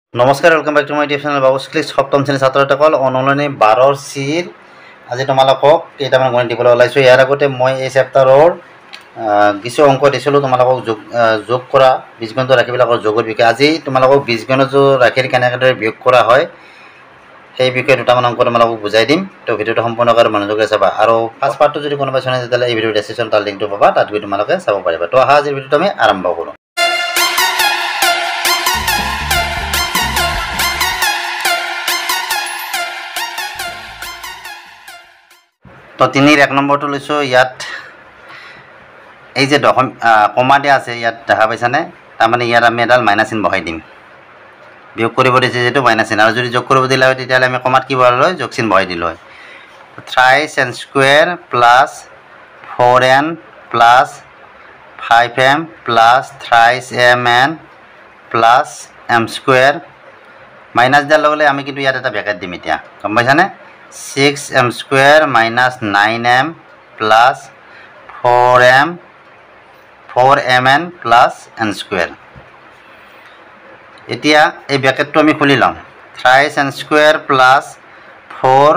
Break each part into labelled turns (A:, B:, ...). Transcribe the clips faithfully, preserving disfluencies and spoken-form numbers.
A: নমস্কাৰ welcome back to my YouTube channel Babu's click সপ্তম শ্ৰেণীৰ ছাত্ৰসকল অনলাইনে বাৰ চিৰ আজি তোমালোকক কেইটামান গণিত দিবলৈ ওলাইছোঁ। ইয়াৰ আগতে মই এই চেপ্টাৰৰ কিছু অংক দিছিলোঁ তোমালোকক যোগ যোগ কৰা বীজগণিত ৰাশিবিলাকৰ যোগৰ বিষয়ে। আজি তোমালোকক বীজগণিত ৰাশিৰ কেনেদৰে বিয়োগ কৰা হয় সেই বিষয়ে দুটামান অংক তোমালোকক বুজাই দিম। তো ভিডিঅ'টো সম্পূৰ্ণকৈ মনোযোগেৰে চাবা আৰু ফাৰ্ষ্ট পাৰ্টটো যদি কোনোবাই চোৱা নাই তেতিয়াহ'লে এই ভিডিঅ'ৰ ডেছক্ৰিপশ্যন তাৰ লিংকটো পাবা, তাত গৈ তোমালোকে চাব পাৰিবা। তো আহা আজিৰ ভিডিঅ'টো আমি আৰম্ভ কৰোঁ। তো তিনিৰ এক নম্বৰটো লৈছোঁ। ইয়াত এই যে দশম কমা দিয়া আছে ইয়াত দেখা পাইছানে? তাৰমানে ইয়াত আমি এডাল মাইনাছ চিন বহাই দিম। বিয়োগ কৰিব দিছে যিহেতু মাইনাছ চিন, আৰু যদি যোগ কৰিব দিলে হয় তেতিয়াহ'লে আমি কমাত কি বহালো হয়, যোগ চিন বহাই দিলোঁ হয়। Thrice n square plus four n plus five m plus thrice m n plus m square minus দিয়াৰ লগে লগে আমি কিন্তু ইয়াত এটা ব্ৰেকেট দিম। এতিয়া গম পাইছানে? Six m square minus nine m plus four m four m n plus n square. এতিয়া এই ব্ৰেকেটটো আমি খুলি ল'ম। Thrice n square plus four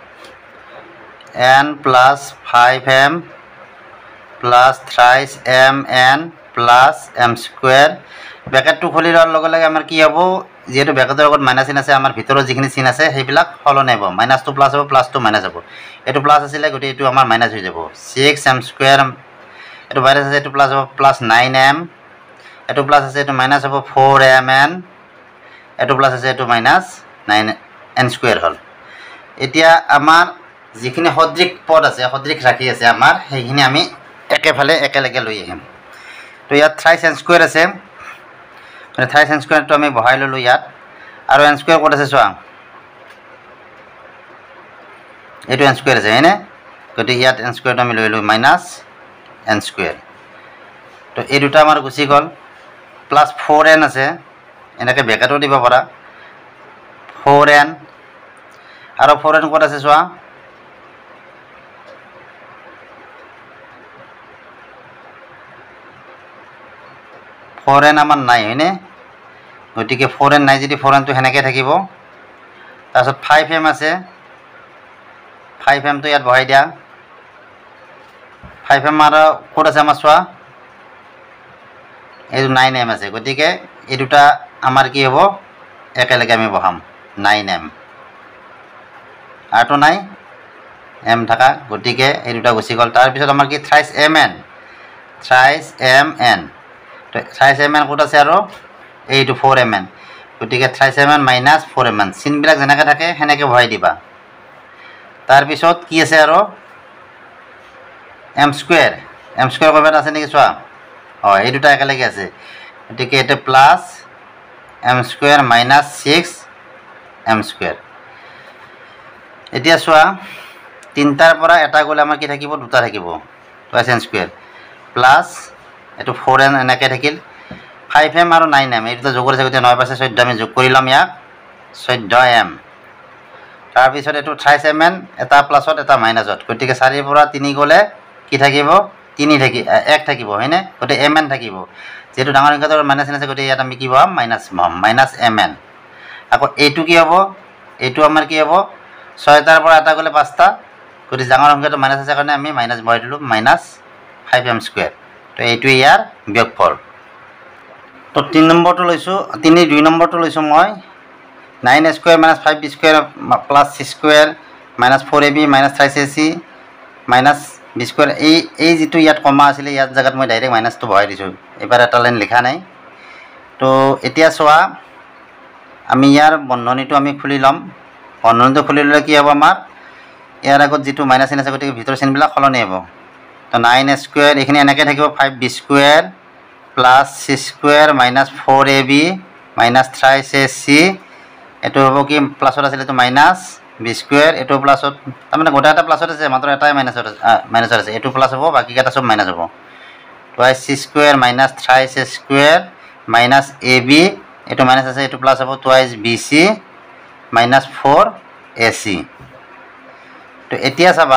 A: n plus five m plus thrice m n plus m square. ব্ৰেকেটটো খুলি লোৱাৰ লগে লগে আমাৰ কি হ'ব, যিহেতু ব্ৰেকেটৰ লগত মাইনাছ চিন আছে, আমাৰ ভিতৰত যিখিনি চিন আছে সেইবিলাক সলনি হ'ব। মাইনাছটো প্লাছ হ'ব, প্লাছটো মাইনাছ হ'ব। এইটো প্লাছ আছিলে গতিকে এইটো আমাৰ মাইনাছ হৈ যাব। ছিক্স এম স্কুৱেৰ এইটো মাইনাছ আছে, এইটো প্লাছ হ'ব, প্লাছ নাইন এম এইটো প্লাছ আছে, এইটো মাইনাছ হ'ব, ফ'ৰ এম এন এইটো প্লাছ আছে, এইটো মাইনাছ নাইন এন স্কুৱেৰ হ'ল। এতিয়া আমাৰ যিখিনি সদৃশ পদ আছে, সদৃশ ৰাশি আছে আমাৰ, সেইখিনি আমি একেফালে একেলগে লৈ আহিম। তো ইয়াত থ্ৰাইছ এন স্কুৱেৰ আছে, থ্ৰাইছ এন স্কুৱেৰটো আমি বহাই ল'লোঁ ইয়াত। আৰু এন স্কুৱেৰ ক'ত আছে চোৱা, এইটো এন স্কুৱেৰ আছে হয়নে? গতিকে ইয়াত এন স্কুৱেৰটো আমি লৈ ল'লোঁ মাইনাছ এন স্কুৱেৰ। তো এই দুটা আমাৰ গুচি গ'ল। প্লাছ ফ'ৰ এন আছে, এনেকৈ ব্ৰেকেটো দিব পাৰা, ফ'ৰ এন আৰু ফ'ৰ এন ক'ত আছে চোৱা, ফ'ৰ এন আমাৰ নাই হয়নে? গতিকে ফ'ৰ এন নাই যদি ফ'ৰ এনটো সেনেকৈ থাকিব। তাৰপিছত ফাইভ এম আছে, ফাইভ এমটো ইয়াত বহাই দিয়া। ফাইভ এম আৰু ক'ত আছে আমাৰ চোৱা, এইটো নাইন এম আছে। গতিকে এই দুটা আমাৰ কি হ'ব, একেলগে আমি বহাম নাইন এম, আৰটো নাই এম থকা, গতিকে এই দুটা গুচি গ'ল। তাৰপিছত আমাৰ কি thrice m n, thrice m n তো থ্ৰাইছ এম এন ক'ত আছে আৰু এইটো ফ'ৰ এম এন। গতিকে thrice m n minus four m n, চিনবিলাক যেনেকৈ থাকে সেনেকৈ বহাই দিবা। তাৰপিছত কি আছে আৰু এম স্কুৱেৰ, এম স্কুৱেৰ ক'ৰবাত আছে নেকি চোৱা, হয় এই দুটা একেলগে আছে। গতিকে এইটো plus m square minus six m square. এতিয়া চোৱা তিনিটাৰ পৰা এটা গ'লে আমাৰ কি থাকিব, দুটা থাকিব, টুৱাইছ এন স্কুৱেৰ প্লাছ এইটো ফ'ৰ এন এনেকৈ থাকিল। ফাইভ এম আৰু নাইন এম এই দুটা যোগ কৰিছে, গতিকে নয় পাঁচে চৈধ্য আমি যোগ কৰি ল'ম ইয়াক, চৈধ্য এম। তাৰপিছত এইটো থ্ৰাইছ এম এন, এটা প্লাছত এটা মাইনাছত, গতিকে চাৰিৰ পৰা তিনি গ'লে কি থাকিব, তিনি থাকি এক থাকিব হয়নে? গতিকে এম এন থাকিব। যিহেতু ডাঙৰ সংখ্যাটোৰ মাইনাছ এন আছে, গতিকে ইয়াত আমি কি বহাম, মাইনাছ বহাম, মাইনাছ এম এন। আকৌ এইটো কি হ'ব, এইটো আমাৰ কি হ'ব, ছয়টাৰ পৰা এটা গ'লে পাঁচটা, গতিকে ডাঙৰ সংখ্যাটো মাইনাছ আছে কাৰণে আমি মাইনাছ বহাই দিলোঁ, মাইনাছ ফাইভ এম স্কুৱেৰ। তো এইটোৱে ইয়াৰ বিয়োগফল। তো তিনি নম্বৰটো লৈছোঁ, তিনি দুই নম্বৰটো লৈছোঁ মই, nine a square minus five B square plus C square minus four A B minus thrice A c minus b square. এই এই যিটো ইয়াত কমা আছিলে ইয়াত জেগাত মই ডাইৰেক্ট মাইনাছটো বহাই দিছোঁ, এইবাৰ এটা লাইন লিখা নাই। তো এতিয়া চোৱা আমি ইয়াৰ বন্ধনীটো আমি খুলি ল'ম। বন্ধনীটো খুলি ল'লে কি হ'ব, আমাৰ ইয়াৰ আগত যিটো মাইনাছ চিন আছে গতিকে ভিতৰৰ চিনবিলাক সলনি হ'ব। তো নাইন এ স্কুৱেৰ এইখিনি এনেকৈ থাকিব, five B square plus C square minus four A B minus thrice A C, এইটো হ'ব কি প্লাছত আছিলে, এইটো মাইনাছ বি স্কুৱেৰ, এইটো প্লাছত, তাৰমানে গোটেই এটা প্লাছত আছে, মাত্ৰ এটাই মাইনাছত আছে, মাইনাছত আছে, এইটো প্লাছ হ'ব, বাকীকেইটা চব মাইনাছ হ'ব। Twice C square minus thrice A square minus A B, এইটো মাইনাছ আছে, এইটো প্লাছ হ'ব, twice B C minus four A C. তো এতিয়া চাবা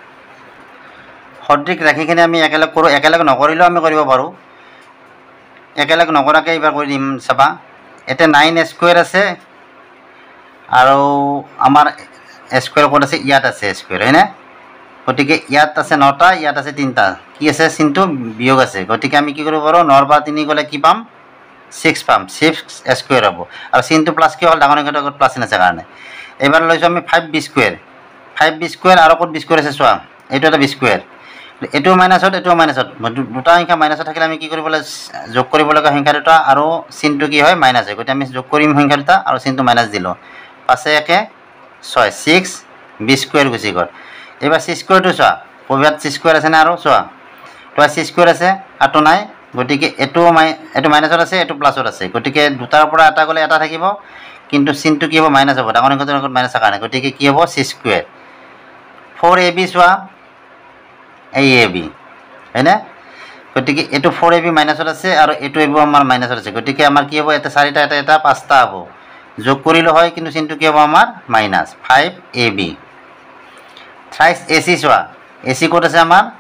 A: সদৃশ ৰাশিখিনি আমি একেলগ কৰোঁ, একেলগ নকৰিলেও আমি কৰিব পাৰোঁ। একেলগে নকৰাকৈ এইবাৰ কৰি দিম চাবা এতিয়া নাইন স্কুৱেৰ আছে আৰু আমাৰ স্কুৱেৰ ক'ত আছে ইয়াত আছে স্কুৱেৰ হয়নে গতিকে ইয়াত আছে নটা ইয়াত আছে তিনিটা কি আছে চিনটো বিয়োগ আছে গতিকে আমি কি কৰিব পাৰোঁ নৰ পৰা তিনি গ'লে কি পাম ছিক্স পাম ছিক্স স্কুৱেৰ হ'ব আৰু চিনটো প্লাছ কি হ'ল ডাঙৰ সংখ্যাটো আগত প্লাছ আছে কাৰণে এইবাৰ লৈছোঁ আমি five B square five B square আৰু ক'ত বি স্কুৱেৰ আছে চোৱা এইটো এটা বি স্কুৱেৰ এইটো মাইনাছত এইটো মাইনাছত দুটা সংখ্যা মাইনাছত থাকিলে আমি কি কৰিব লাগে যোগ কৰিব লগা সংখ্যা দুটা আৰু চিনটো কি হয় মাইনাছ হয় গতিকে আমি যোগ কৰিম সংখ্যা দুটা আৰু চিনটো মাইনাছ দিলোঁ পাঁচে একে ছয় ছিক্স বি স্কুৱেৰ গুচি গ'ল এইবাৰ চি স্কুৱেৰটো চোৱা ক'ৰবাত চি স্কুৱেৰ আছেনে আৰু চোৱা তোমাৰ চি স্কুৱেৰ আছে আৰটো নাই গতিকে এইটো মাই এইটো মাইনাছত আছে এইটো প্লাছত আছে গতিকে দুটাৰ পৰা এটা গ'লে এটা থাকিব কিন্তু চিনটো কি হ'ব মাইনাছ হ'ব ডাঙৰ সংখ্যাটোৰ আগত মাইনাছৰ কাৰণে গতিকে কি হ'ব চি স্কুৱেৰ ফ'ৰ এ বি চোৱা এই এ বি হয়নে গতিকে এইটো ফ'ৰ এ বি মাইনাছত আছে আৰু এইটো এ বি আমাৰ মাইনাছত আছে গতিকে আমাৰ কি হ'ব এটা চাৰিটা এটা এটা পাঁচটা হ'ব যোগ কৰিলোঁ হয় কিন্তু চিনটো কি হ'ব আমাৰ minus five A B thrice A C চোৱা এ চি ক'ত আছে আমাৰ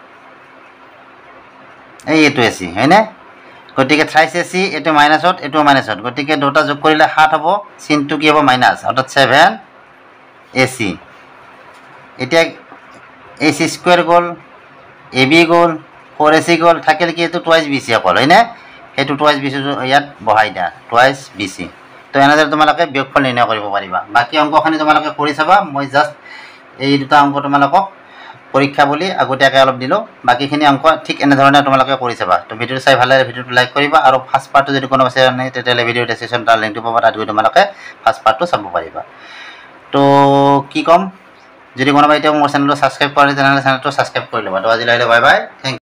A: এই এইটো এ চি হয়নে গতিকে থ্ৰাইছ এ চি এইটো মাইনাছত এইটো মাইনাছত গতিকে দুটা যোগ কৰিলে সাত হ'ব চিনটো কি হ'ব মাইনাছ অৰ্থাৎ ছেভেন এ চি এতিয়া এ চি স্কুৱেৰ গ'ল এ বি গ'ল ফ'ৰ এ চি গ'ল থাকিল কি এইটো টুৱাইছ বি চি অকল হয়নে সেইটো টুৱাইছ বি চি ইয়াত বহাই দিয়া টুৱাইছ বি চি তো এনেদৰে তোমালোকে বিয়োগফল নিৰ্ণয় কৰিব পাৰিবা বাকী অংকখিনি তোমালোকে কৰি চাবা মই জাষ্ট এই দুটা অংক তোমালোকক পৰীক্ষা বুলি আগতীয়াকৈ অলপ দিলোঁ বাকীখিনি অংক ঠিক এনেধৰণে তোমালোকে কৰি চাবা তো ভিডিঅ'টো চাই ভাল লাগে ভিডিঅ'টো লাইক কৰিবা আৰু ফাৰ্ষ্ট পাৰ্টটো যদি কোনোবা চাই নাই তেতিয়াহ'লে ভিডিঅ' ডেছক্ৰিপশ্যন তাৰ লিংকটো পাবা তাত গৈ তোমালোকে ফাৰ্ষ্ট পাৰ্টটো চাব পাৰিবা তো কি ক'ম যদি কোনোবা এতিয়া মোৰ চেনেলটো ছাবস্ক্ৰাইব কৰে তেনেহ'লে চেনেলটো ছাবস্ক্ৰাইব কৰি ল'বা তো আজিলৈ বাই বাই থেংক ইউ